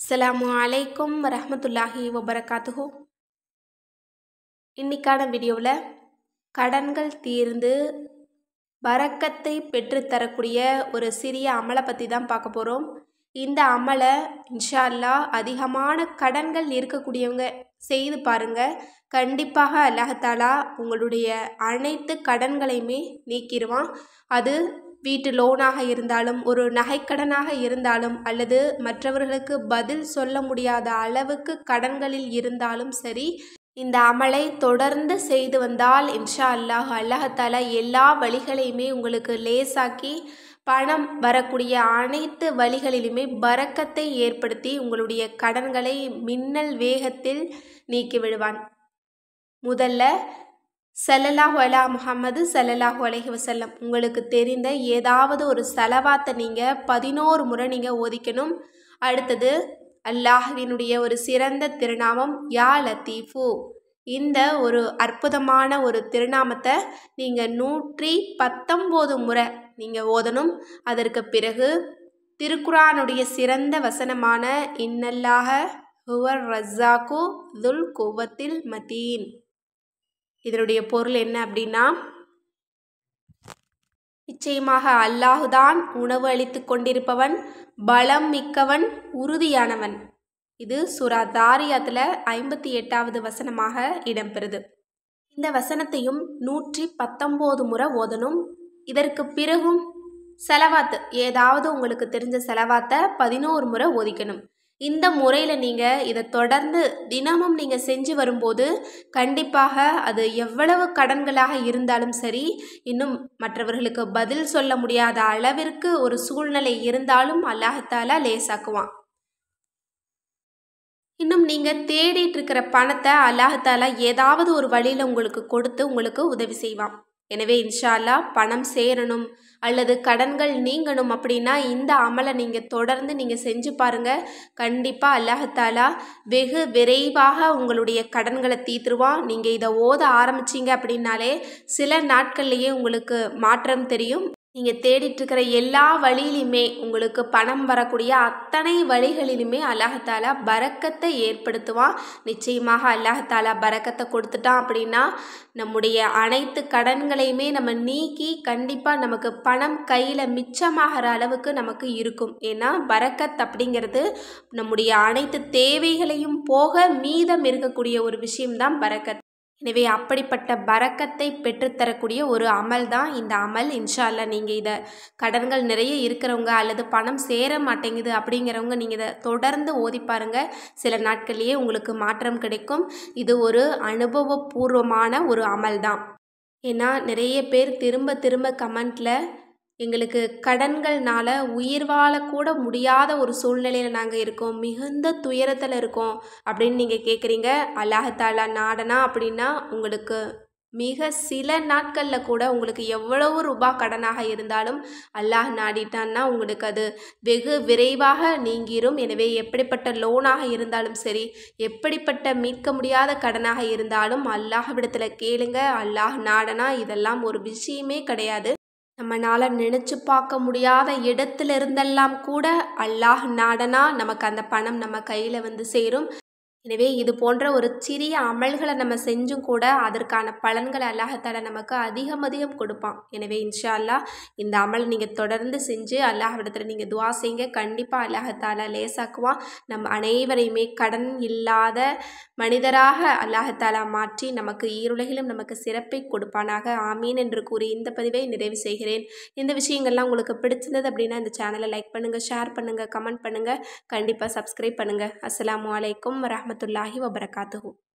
அஸ்ஸலாமு அலைக்கும் வரஹ்மத்துல்லாஹி வபரகாத்துஹு. இன்னைக்கான வீடியோவில் கடன்கள் தீர்ந்து பரக்கத்தை பெற்றுத்தரக்கூடிய ஒரு சிறிய அமலை பற்றி தான் பார்க்க போகிறோம். இந்த அமலை இன்ஷா அல்லாஹ் அதிகமான கடன்கள் இருக்கக்கூடியவங்க செய்து பாருங்கள். கண்டிப்பாக அல்லாஹ்தாலா உங்களுடைய அனைத்து கடன்களையுமே நீக்கிடுவான். அது வீட்டு லோனாக இருந்தாலும், ஒரு நகைக்கடனாக இருந்தாலும், அல்லது மற்றவர்களுக்கு பதில் சொல்ல முடியாத அளவுக்கு கடன்களில் இருந்தாலும் சரி, இந்த அமலை தொடர்ந்து செய்து வந்தால் இன்ஷா அல்லாஹ் அல்லாஹ்தாலா எல்லா வழிகளையுமே உங்களுக்கு லேசாக்கி பணம் வரக்கூடிய அனைத்து வழிகளிலுமே பரக்கத்தை ஏற்படுத்தி உங்களுடைய கடன்களை மின்னல் வேகத்தில் நீக்கி விடுவான். முதல்ல ஸல்லல்லாஹு அலா முஹம்மது ஸல்லல்லாஹு அலைஹி வஸல்லம் உங்களுக்கு தெரிந்த ஏதாவது ஒரு ஸலவாத்தை நீங்கள் 11 முறை நீங்கள் ஓதிக்கணும். அடுத்தது அல்லாஹ்வினுடைய ஒரு சிறந்த திருநாமம் யா லத்தீஃபு. இந்த ஒரு அற்புதமான ஒரு திருநாமத்தை நீங்கள் 119 முறை நீங்கள் ஓதணும். அதற்கு பிறகு திருக்குரானுடைய சிறந்த வசனமான இன்னல்லாஹ ஹுவர் ரஸாக்கு துல் குவத்தில் மதீன். இதனுடைய பொருள் என்ன அப்படின்னா, நிச்சயமாக அல்லாஹுதான் உணவு அளித்து கொண்டிருப்பவன், பலம் மிக்கவன், உறுதியானவன். இது சூரா தாரியாத்தில் 58வது வசனமாக இடம்பெறுது. இந்த வசனத்தையும் 119 முறை ஓதணும். இதற்கு பிறகும் செலவாத்து ஏதாவது உங்களுக்கு தெரிஞ்ச செலவாத்தை 11 முறை ஓதிக்கணும். இந்த முறையில் நீங்கள் இதை தொடர்ந்து தினமும் நீங்கள் செஞ்சு வரும்போது கண்டிப்பாக அது எவ்வளவு கடன்களாக இருந்தாலும் சரி, இன்னும் மற்றவர்களுக்கு பதில் சொல்ல முடியாத அளவிற்கு ஒரு சூழ்நிலை இருந்தாலும் அல்லாஹ்தாலா லேசாக்குவான். இன்னும் நீங்கள் தேடிட்டு இருக்கிற பணத்தை அல்லாஹ்தாலா ஏதாவது ஒரு வழியில் உங்களுக்கு கொடுத்து உங்களுக்கு உதவி செய்வான். எனவே இன்ஷா அல்லாஹ் பணம் சேரணும் அல்லது கடன்கள் நீங்கணும் அப்படின்னா இந்த அமலை நீங்கள் தொடர்ந்து நீங்கள் செஞ்சு பாருங்கள். கண்டிப்பாக அல்லாஹ்தாலா வெகு விரைவாக உங்களுடைய கடன்களை தீர்த்துருவான். நீங்கள் இதை ஓத ஆரம்பிச்சிங்க அப்படின்னாலே சில நாட்கள்லேயே உங்களுக்கு மாற்றம் தெரியும். நீங்கள் தேடிட்டுருக்கிற எல்லா வழியிலுமே உங்களுக்கு பணம் வரக்கூடிய அத்தனை வழிகளிலுமே அல்லாஹ்தாலா பரக்கத்தை ஏற்படுத்துவான். நிச்சயமாக அல்லாஹ்தாலா பரக்கத்தை கொடுத்துட்டான் அப்படின்னா நம்முடைய அனைத்து கடன்களையுமே நம்ம நீக்கி கண்டிப்பாக நமக்கு பணம் கையில் மிச்சமாகிற அளவுக்கு நமக்கு இருக்கும். ஏன்னா பரக்கத் அப்படிங்கிறது நம்முடைய அனைத்து தேவைகளையும் போக மீதம் இருக்கக்கூடிய ஒரு விஷயம்தான் பரக்கத். எனவே அப்படிப்பட்ட பரக்கத்தை பெற்றுத்தரக்கூடிய ஒரு அமல் தான் இந்த அமல். இன்ஷா அல்லாஹ் நீங்கள் இதை கடன்கள் நிறைய இருக்கிறவங்க அல்லது பணம் சேர மாட்டேங்குது அப்படிங்கிறவங்க நீங்கள் இதை தொடர்ந்து ஓதி பாருங்கள். சில நாட்கள்லேயே உங்களுக்கு மாற்றம் கிடைக்கும். இது ஒரு அனுபவபூர்வமான ஒரு அமல் தான். ஏன்னா நிறைய பேர் திரும்ப திரும்ப கமெண்ட்டில் எங்களுக்கு கடன்கள்னால உயிர் வாழக்கூட முடியாத ஒரு சூழ்நிலையில் நாங்கள் இருக்கோம், மிகுந்த துயரத்தில் இருக்கோம் அப்படின்னு நீங்கள் கேட்குறீங்க. அல்லாஹ்தாலா நாடனா அப்படின்னா உங்களுக்கு மிக சில நாட்களில் கூட உங்களுக்கு எவ்வளவு ரூபாய் கடனாக இருந்தாலும் அல்லாஹ் நாடிட்டான்னா உங்களுக்கு அது வெகு விரைவாக நீங்கிரும். எனவே எப்படிப்பட்ட லோனாக இருந்தாலும் சரி, எப்படிப்பட்ட மீட்க முடியாத கடனாக இருந்தாலும் அல்லாஹ்விடத்தில் கேளுங்க. அல்லாஹ் நாடனா இதெல்லாம் ஒரு விஷயமே கிடையாது. நம்மளால் நினச்சி பார்க்க முடியாத இடத்துல இருந்தெல்லாம் கூட அல்லாஹ் நாடனா நமக்கு அந்த பணம் நம்ம கையில் வந்து சேரும். எனவே இது போன்ற ஒரு சிறிய அமல்களை நம்ம செஞ்சும் கூட அதற்கான பலன்களை அல்லாஹ்தாலா நமக்கு அதிகம் கொடுப்பான். எனவே இன்ஷா அல்லாஹ் இந்த அமல் நீங்கள் தொடர்ந்து செஞ்சு அல்லாஹ்விடத்தில் நீங்கள் துவா செய்யுங்க. கண்டிப்பாக அல்லாஹ்தாலா லேசாக்குவான். நம் அனைவரையுமே கடன் இல்லாத மனிதராக அல்லாஹ்தாலா மாற்றி நமக்கு ஈருலகிலும் நமக்கு சிறப்பை கொடுப்பானாக. ஆமீன் என்று கூறி இந்த பதிவை நிறைவு செய்கிறேன். இந்த விஷயங்கள்லாம் உங்களுக்கு பிடிச்சிருந்தது அப்படின்னா இந்த சேனலை லைக் பண்ணுங்கள், ஷேர் பண்ணுங்கள், கமெண்ட் பண்ணுங்கள், கண்டிப்பாக சப்ஸ்கிரைப் பண்ணுங்கள். அஸ்ஸலாமு அலைக்கும் வரஹ்மத்துல்லாஹி வபரகாத்துஹு.